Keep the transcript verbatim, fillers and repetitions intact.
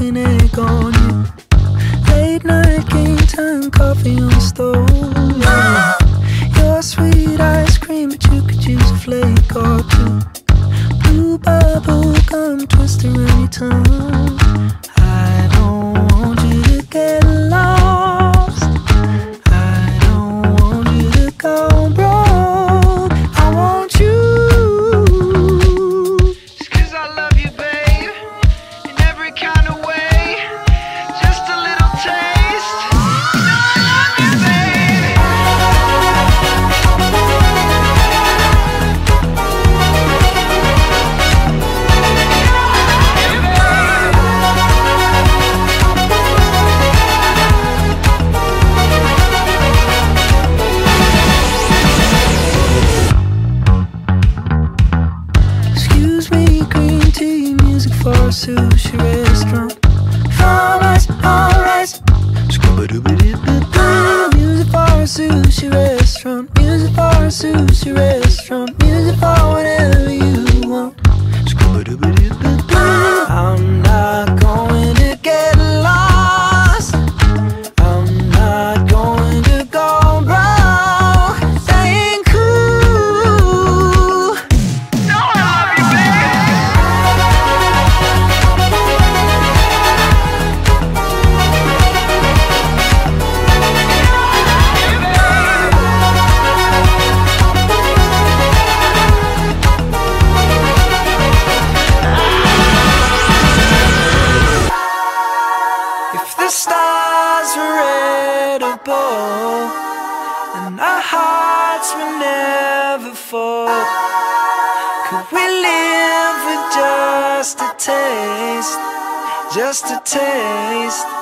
an egg on you. Late night game time, coffee on the stove, yeah. Your sweet ice cream, but you could use a flake or two. Blue bubble gum twisting around your tongue. I don't want you to get lost. I don't want you to go broke. I want you. Just 'cause I love you, babe, in every kind of way. Just a little taste. You know I love you, babe. Excuse me, green tea, music for a sushi restaurant. All rice, all rice. Scuba-dooba-doo-ba-doo. Music for a sushi restaurant. Music for a sushi restaurant. Music for whatever you want. Scuba-dooba-doo-ba-doo. I'm not going to get lost. I'm not going to go broke. That ain't cool. No, I love you, babe. If the stars were edible and our hearts would never fall, could we live with just a taste, just a taste?